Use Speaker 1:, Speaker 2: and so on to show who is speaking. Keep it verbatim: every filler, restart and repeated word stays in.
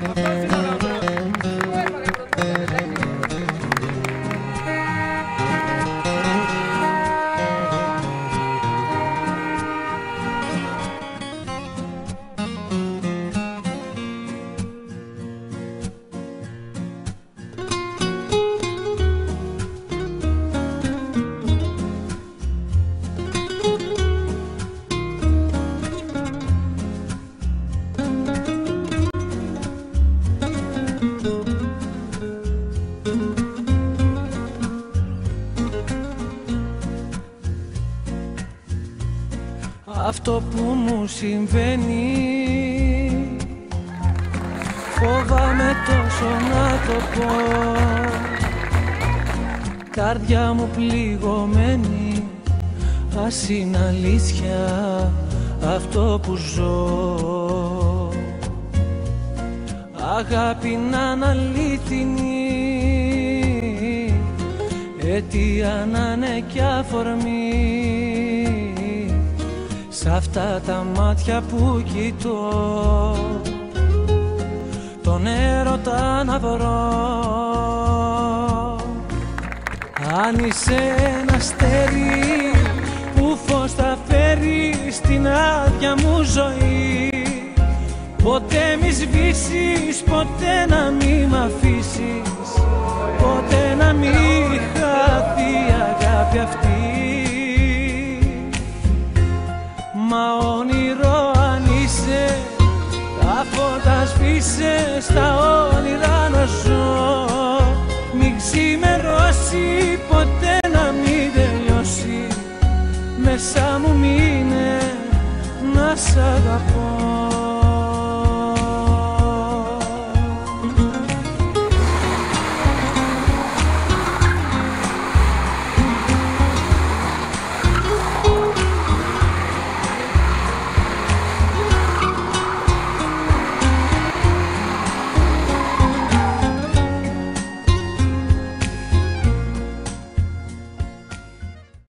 Speaker 1: Αυτό που μου συμβαίνει φοβάμαι τόσο να το πω. Καρδιά μου πληγωμένη, ας είναι αλήθεια αυτό που ζω. Αγάπη να είναι αλήθινη, αιτία να είναι κι αφορμή. Σ' αυτά τα μάτια που κοιτώ, τον έρωτα να βρω. Αν είσαι ένα αστέρι που φως θα φέρει στην άδεια μου ζωή, ποτέ μη σβήσεις, ποτέ να μη μ' αφήσεις, ποτέ να μη χαθεί η αγάπη αυτή. Μα όνειρο αν είσαι, τα φώτα σβήσε, στα όνειρα να ζω. Μην ξημερώσει, ποτέ να μην τελειώσει, μέσα μου μείνε να σ' αγαπώ.